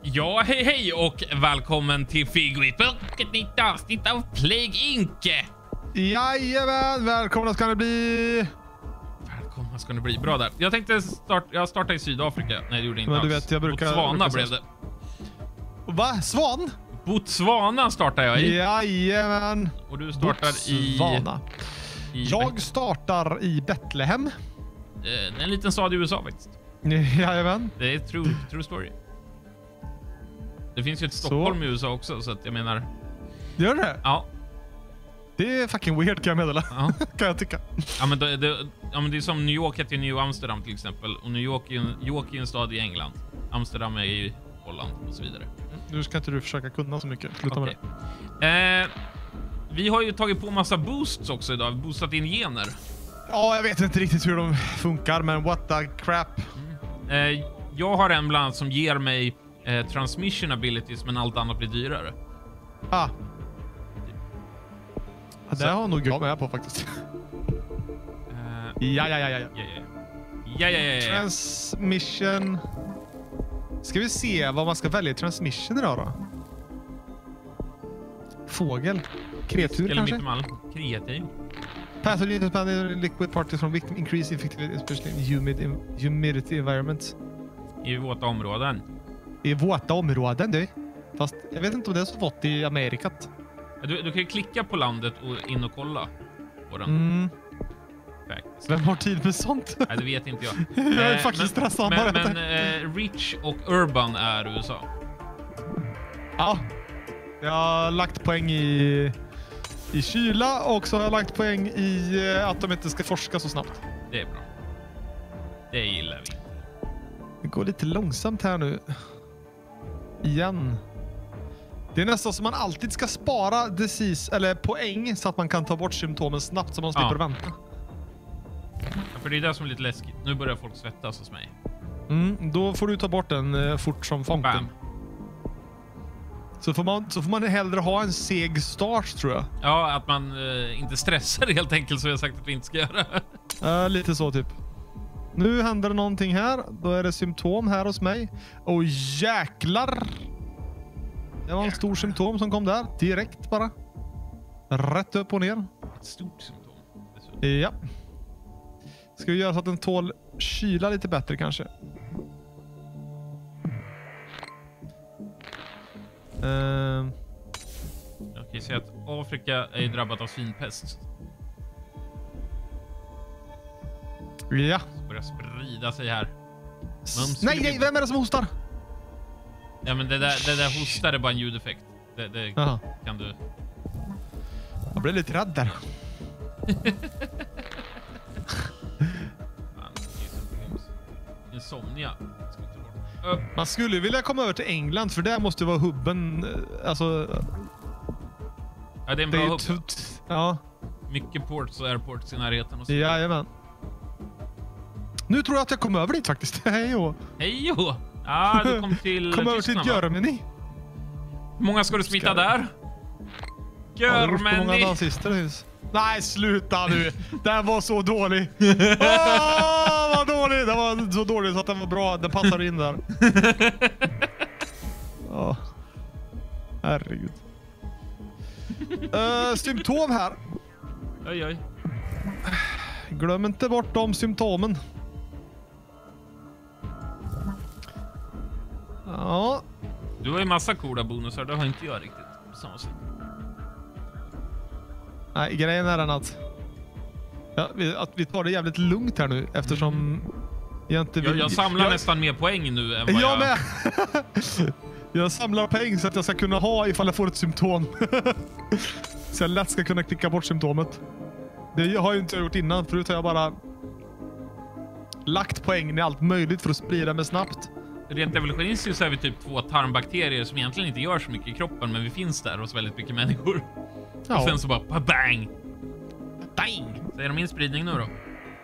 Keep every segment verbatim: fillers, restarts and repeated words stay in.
Ja, hej hej och välkommen till Figwit och ett nytt avsnitt av Plague Inc. Jajamän, välkomna ska ni bli. Välkomna ska ni bli. Bra där. Jag tänkte starta, jag startade i Sydafrika. Nej, det gjorde inte Men du alls. vet, jag brukar- Botswana brukar blev så- det. Va? Svan? Botswana startar jag i. Jajamän. Och du startar Botswana. i... i Jag startar i Betlehem. eh, en liten stad i U S A faktiskt. Jajamän. Det är true, true story. Det finns ju ett Stockholm i U S A också, så att jag menar... Gör det? Ja. Det är fucking weird kan jag meddela. Ja. Kan jag tycka. Ja, men det, det, ja, men det är som New York heter ju New Amsterdam till exempel. Och New York är ju en, York är en stad i England. Amsterdam är i Holland och så vidare. Nu ska inte du försöka kunna så mycket. Sluta med Okej. det. Eh, vi har ju tagit på massa boosts också idag. Boostat in gener. Ja, jag vet inte riktigt hur de funkar, men what the crap. Eh, jag har en bland annat som ger mig eh, transmission abilities, men allt annat blir dyrare. Ah. Ja, Så- det har nog jag med på faktiskt. Eh, Ja, ja, ja, ja. ja, ja, ja, ja, ja, ja. Transmission. Ska vi se vad man ska välja i transmission idag då? Fågel. Kreatur Eller kanske? mittemellan. Kreativ. Passive unit expanded liquid particles from victim increase effectivity especially in humid humidity environments. I våta områden. I våta områden du. Fast jag vet inte om det är så vått i Amerikat. Du, du kan ju klicka på landet och in och kolla på den. Mm. Faktiskt. Vem har tid med sånt? Nej, det vet inte jag. Jag är Eh, faktiskt men- stressad Men, bara. men eh, Rich och Urban är U S A. Ja. Jag har lagt poäng i, i kyla och så har jag lagt poäng i eh, att de inte ska forska så snabbt. Det är bra. Det gillar vi. Det går lite långsamt här nu. Igen. Det är nästan som man alltid ska spara disease, eller poäng så att man kan ta bort symptomen snabbt så man slipper Ja. vänta. Ja, för det är det som är lite läskigt. Nu börjar folk svettas hos mig. Mm, då får du ta bort den eh, fort som fonken. Bam. Så får, man, så får man hellre ha en seg start tror jag. Ja, att man eh, inte stressar helt enkelt, som jag sagt att vi inte ska göra. Uh, lite så typ. Nu händer det någonting här. Då är det symptom här hos mig. Och jäklar! Det var en stor symptom som kom där. Direkt bara. Rätt upp och ner. Ett stort symptom. Ja. Ska vi göra så att den tål kyla lite bättre kanske. Uh, Jag kan ju säga att Afrika är ju drabbat av svinpest. ja. Det börjar sprida sig här. S- nej, nej, vem är det som hostar? Ja, men det där, det där hostar är bara en ljudeffekt. Det, det Jaha. kan du... Jag blev lite rädd där. Fan, det är så hemskt. Insomnia. Ska vi ta bort. Upp. Man skulle vilja komma över till England för där måste vara hubben. eh, Alltså, Ja, det är en det bra är hubb. tufft. Ja, Mycket ports och airports i närheten. Och så. jajamän. Nu tror jag att jag kom över dit faktiskt. Hej och Hej jo! Ja, du kom till kom över till Tyskland, va? Germany. Hur många ska du smitta Ska- där? Ja, det beror på hur många Germany! nazister det finns. Nej, sluta nu. Den var så dålig. Åh, vad dålig. Den var så dålig så att den var bra. Den passar in där. Ja. Herregud. Uh, symptom här. Oj, oj. Glöm inte bort de symptomen. Ja. Du har ju massa coola bonusar, det har inte jag riktigt på samma sätt. Nej, grejen är den att, ja, vi, att vi tar det jävligt lugnt här nu eftersom jag inte Jag, vill... jag samlar jag, nästan mer poäng nu än vad Jag jag... med! Jag samlar poäng så att jag ska kunna ha ifall jag får ett symptom. Så jag lätt ska kunna klicka bort symptomet. Det har jag ju inte gjort innan. Förut har jag bara lagt poäng i allt möjligt för att sprida mig snabbt. Rent evolutionistiskt så är vi typ två tarmbakterier som egentligen inte gör så mycket i kroppen, men vi finns där hos väldigt mycket människor. Ja. Och sen så bara bang! Bang! Så är de min spridning nu då?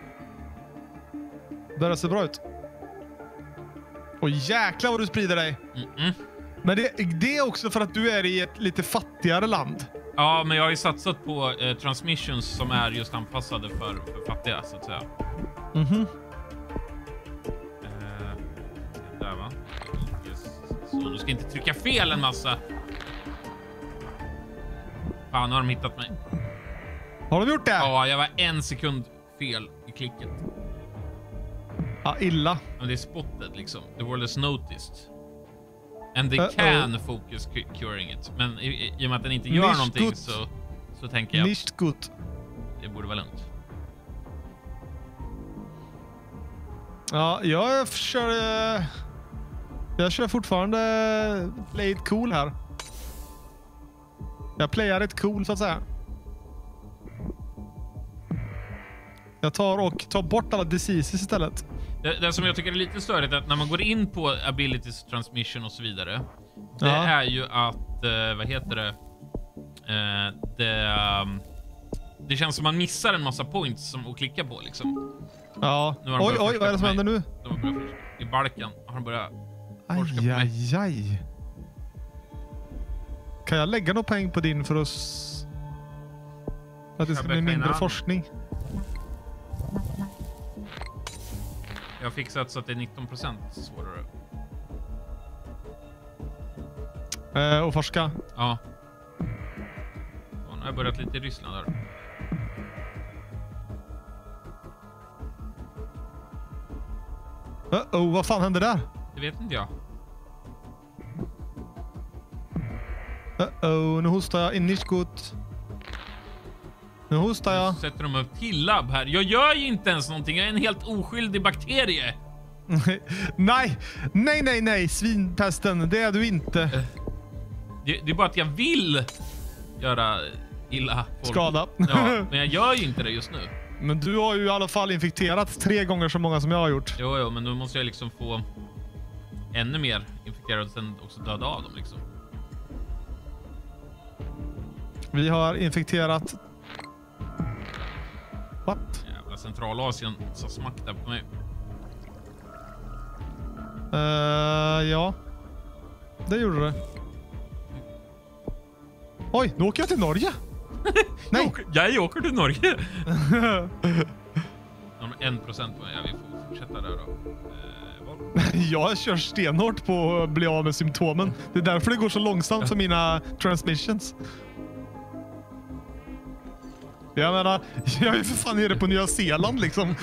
Börjar se bra ut. Och jäklar vad du sprider dig. Mm-mm. Men det, det är också för att du är i ett lite fattigare land. Ja, men jag har ju satsat på eh, transmissions som är just anpassade för, för fattiga, så att säga. Mhm. Eh, där va? Yes. Så. Så, du ska inte trycka fel en massa. Fan, nu har de hittat mig. Har de gjort det? Ja, jag var en sekund fel i klicket. Ja, illa. Men det är spotted liksom. The world is noticed. And they Uh-oh. can focus curing it. Men i, i, i och med att den inte gör Nicht någonting gut. så, så tänker jag Nicht gut. det borde vara lugnt. Ja, jag kör... eh, Jag kör fortfarande play it cool här. Jag playar ett cool så att säga. Jag tar och tar bort alla diseases istället. Det, det som jag tycker är lite störigt är att när man går in på abilities, transmission och så vidare. Det Ja. är ju att, eh, vad heter det? Eh, det, um, det känns som man missar en massa points som att klicka på liksom. Ja. Nu har de Oj, börjat oj, vad är det som forska händer på nu? mig. De har börjat forska. I balken har de börjat forska på Aj, mig. aj, aj. Kan jag lägga några poäng på din för att, s- för att det ska Jag bli beckar mindre innan. forskning? Jag har fixat så att det är nitton procent svårare. Eh, och forska. Ja. Och nu har jag börjat lite i Ryssland där. Uh-oh, vad fan hände där? Det vet inte jag. Uh-oh, nu hostar jag in nicht gut. Nu hostar Nu jag. sätter de upp till labb här. Jag gör ju inte ens någonting. Jag är en helt oskyldig bakterie. Nej, nej, nej, nej, svinpesten, det är du inte. Det, det är bara att jag vill göra illa folk. Skada. Ja, men jag gör ju inte det just nu. Men du har ju i alla fall infekterat tre gånger så många som jag har gjort. Jo, jo, men nu måste jag liksom få ännu mer infekterade och sen också döda av dem liksom. Vi har infekterat... What? Jävla Centralasien så smack där på mig. Uh, ja. Det gjorde det. Oj, nu åker jag till Norge. Nej. Jag åker, jag åker till Norge. De har en procent på mig. Ja, vi får fortsätta där då. Eh, vad? Jag kör stenhårt på att bli av med symptomen. Det är därför det går så långsamt för mina transmissions. Jag menar, jag är ju för fan nere på Nya Zeeland liksom.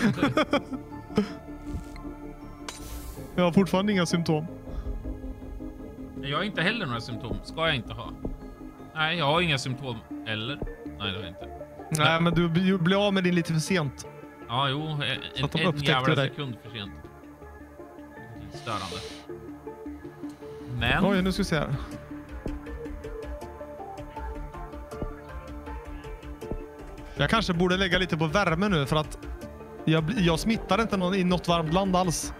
Jag har fortfarande inga symptom. Jag har inte heller några symptom. Ska jag inte ha? Nej, jag har inga symptom. Eller? Nej, det har jag inte. Nej, men du blir blir av med din lite för sent. Ja, jo. En, Så att de en upptäckte jävla dig. sekund för sent. Lite störande. Men... Oj, nu ska vi se här. Jag kanske borde lägga lite på värme nu för att jag, bli- jag smittar inte någon i något varmt land alls.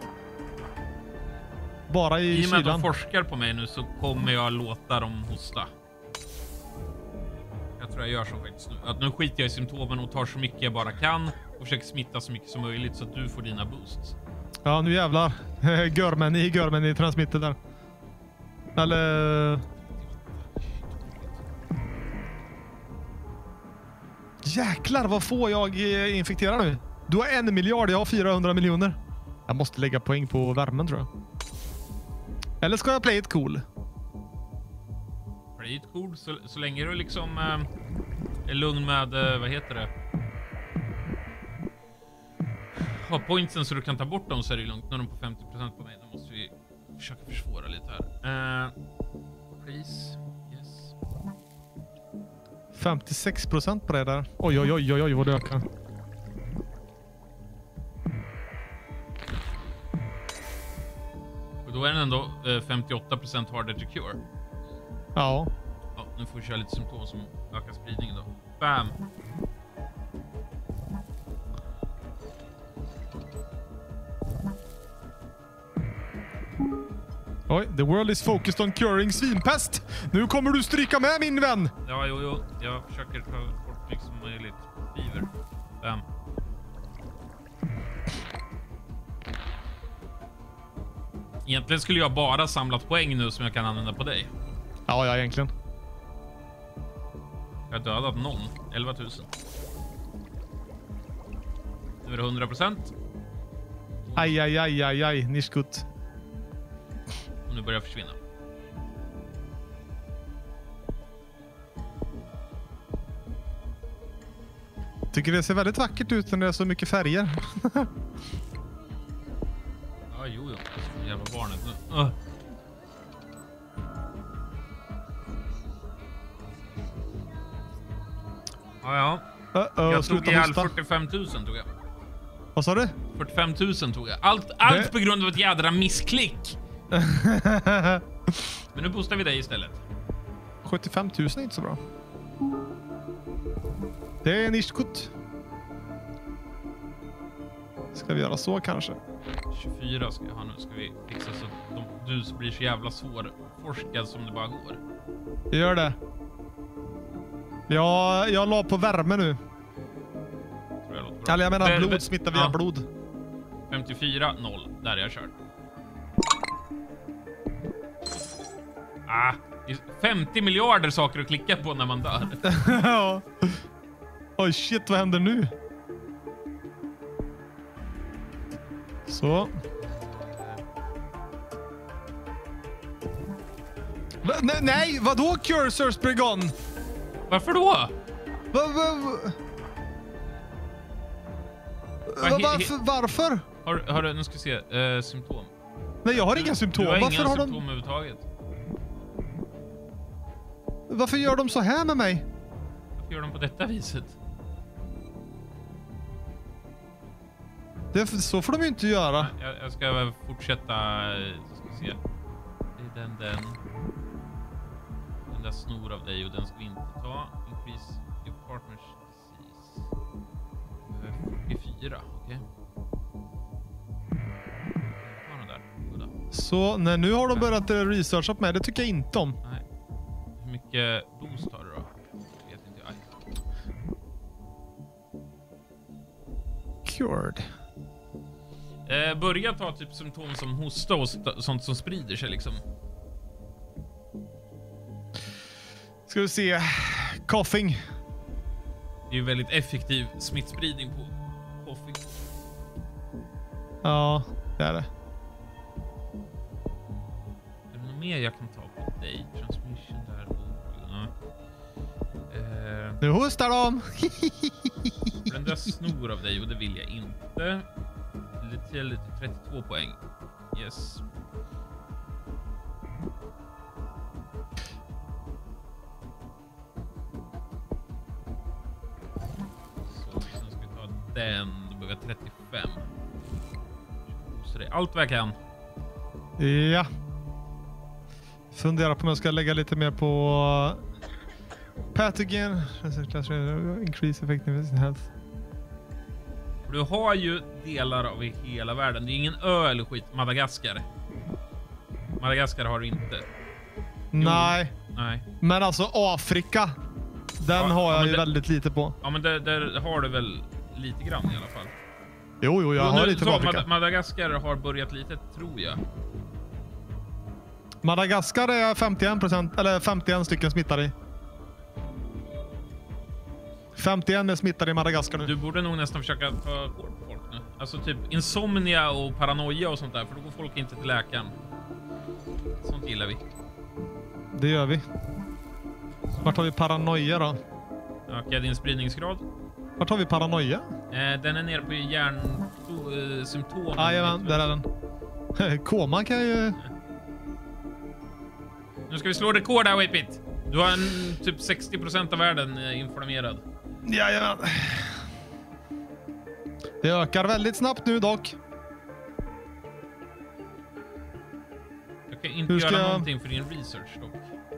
Bara i, I och med att de kylan. forskar på mig nu så kommer jag låta dem hosta. Jag tror jag gör så faktiskt nu. Att nu skiter jag i symptomen och tar så mycket jag bara kan och försöker smitta så mycket som möjligt så att du får dina boosts. Ja, nu jävlar. Görmen i görmen i transmitter där. Eller... Jäklar, vad får jag eh, infektera nu? Du har en miljard, jag har fyrahundra miljoner. Jag måste lägga poäng på värmen tror jag. Eller ska jag play it cool? Play it cool så, så länge du liksom äh, är lugn med, äh, vad heter det? Ha pointsen så du kan ta bort dem så är det lugnt. Nu är de på femtio procent på mig. Då måste vi försöka försvåra lite här. Uh, please. Yes. femtiosex procent på det där. Oj, oj, oj, oj, oj vad det ökar. Och då är den ändå äh, femtioåtta procent harder to cure. Ja. Ja, nu får vi köra lite symptom som ökar spridningen då. Bam! Oj, the world is focused on curing svinpest. Nu kommer du stryka med min vän. Ja, jo, jo. Jag försöker ta bort mycket som möjligt. Fever. Bam. Egentligen skulle jag bara samlat poäng nu som jag kan använda på dig. Ja, ja, egentligen. Jag har dödat någon. elva tusen. Nu är det hundra procent. Aj, aj, aj, aj, aj. Nicht gut. Och nu börjar jag försvinna. Tycker det ser väldigt vackert ut när det är så mycket färger. Ja, jo, jo. Jävla barnet nu. Uh. Ja, ja. Uh -oh, Jag tog ihjäl hosta. fyrtiofem tusen tog jag. Vad sa du? fyrtiofem tusen tog jag. Allt, allt Det- på grund av ett jädra missklick. Men nu boostar vi dig istället. sjuttiofem tusen är inte så bra. Det är nischkort. Ska vi göra så kanske? tjugofyra ska jag ha nu. Ska vi fixa så att de, du blir så jävla svårforskad som det bara går. Gör det. Ja, jag la på värme nu. Tror jag låter bra. Eller jag menar Vä- blod vä- smittar via ja. blod. femtiofyra noll. Där är jag kört. Ah, det är femtio miljarder saker att klicka på när man dör. Ja. Oj shit, vad händer nu? Så. Va, nej, nej, vadå cursors Brigon? Varför då? Va, va, va? Va, Va, he- varför? varför? Har, har du, nu ska vi se, eh, symptom. Nej, jag har Du- inga symptom. Du har Varför inga har symptom de? överhuvudtaget. Varför gör de så här med mig? Varför gör de på detta viset? Det, så får de ju inte göra. Jag, jag ska väl fortsätta, eh, så ska vi se. Det är den, den. Den där snor av dig och den ska vi inte ta. Increase your partner's disease. Eh, fyrtiofyra, okej. Ta den där, goda. Så nej, nu har de börjat eh, researcha på mig. Det tycker jag inte om. Nej. Hur mycket boost har du då? Jag vet inte. Aj. Cured. Eh, börja ta typ symptom som hosta och st- sånt som sprider sig liksom. Ska vi se. Coughing. Det är ju väldigt effektiv smittspridning på coughing. Ja, det är det. Är det något mer jag kan ta på dig? Transmission där. Ja. Eh, Nu hostar de. den där snor av dig och det vill jag inte. Lite, lite trettiotvå poäng. Yes. Så, sen ska vi ta den. Då behöver jag trettiofem. Så det är allt vad jag kan. Ja. Funderar på om jag ska lägga lite mer på pathogen. Increase effectiveness in health. För du har ju delar av hela världen. Det är ingen ö eller skit. Madagaskar. Madagaskar har du inte. Nej, Nej. men alltså Afrika. Den Ja, har ja, jag men ju det- väldigt lite på. Ja, men där, där har du väl lite grann i alla fall. Jo, jo, jag Jo, har nu- lite så, på Afrika. Mad- Madagaskar har börjat lite, tror jag. Madagaskar är femtioen procent eller femtioen stycken smittade i. femtioen är smittade i Madagaskar nu. Du borde nog nästan försöka ta kål på folk nu. Alltså typ insomnia och paranoia och sånt där. För då går folk inte till läkaren. Sånt gillar vi. Det gör vi. Vart har vi paranoia då? Öka din spridningsgrad. Vart har vi paranoia? Eh, den är nere på hjärnsymptom. Jajamän, där är den. Koma kan jag ju... Nu ska vi slå rekord här, Whippit. Du har en, typ sextio procent av världen eh, informerad. Jajamän. Det ökar väldigt snabbt nu dock. Jag kan inte Hur ska göra jag- någonting för din research dock.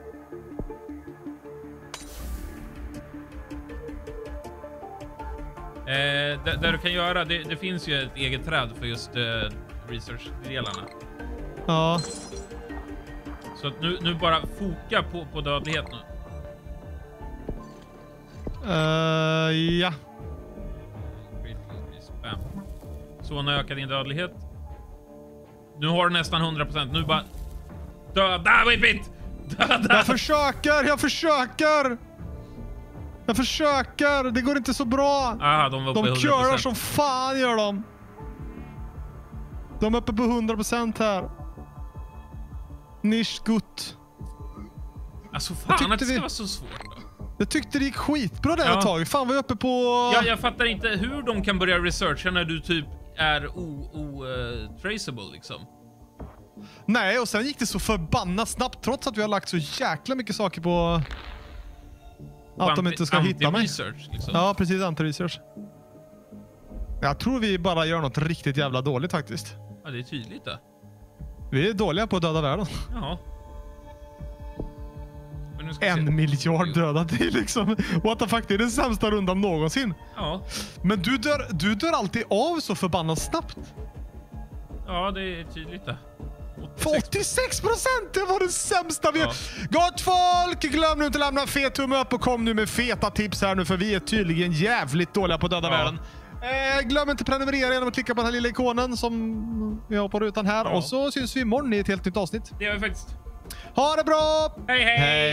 Eh, det, det du kan göra, det, det finns ju ett eget träd för just eh, research-delarna. Ja. Så att nu, nu bara foka på, på dödlighet nu. Uh, ja. Bam. Så nu ökar din dödlighet. Nu har du nästan hundra procent. Nu bara... Döda, Whippit! Döda! Jag försöker, jag försöker! Jag försöker, det går inte så bra. Aha, de var uppe i De hundra körar procent. som fan gör de. De är uppe på hundra procent här. Nisch gutt. Alltså Vad fan att det tyckte ska vi? vara så svårt då. Jag tyckte det gick skitbra där Ja. ett tag. Fan, var jag uppe på... Ja, jag fattar inte hur de kan börja researcha när du typ är o-traceable o, uh, liksom. Nej, och sen gick det så förbannat snabbt trots att vi har lagt så jäkla mycket saker på... Att de inte ska hitta mig. Anti-research, liksom. Ja, precis. Anti-research. Jag tror vi bara gör något riktigt jävla dåligt faktiskt. Ja, det är tydligt det. Vi är dåliga på att döda världen. Ja. Men nu ska vi se. En miljard döda. Det är liksom... What the fuck, det är den sämsta rundan någonsin. Ja. Men du dör, du dör alltid av så förbannat snabbt. Ja, det är tydligt det. För åttiosex procent! Det var det sämsta vi... Ja. Gott folk! Glöm nu inte att lämna fet tumme upp och kom nu med feta tips här nu, för vi är tydligen jävligt dåliga på att döda Ja. världen. Eh, glöm inte att prenumerera genom att klicka på den här lilla ikonen som vi har på rutan här. Ja. Och så syns vi imorgon i ett helt nytt avsnitt. Det gör vi faktiskt. Ha det bra! Hej, hej!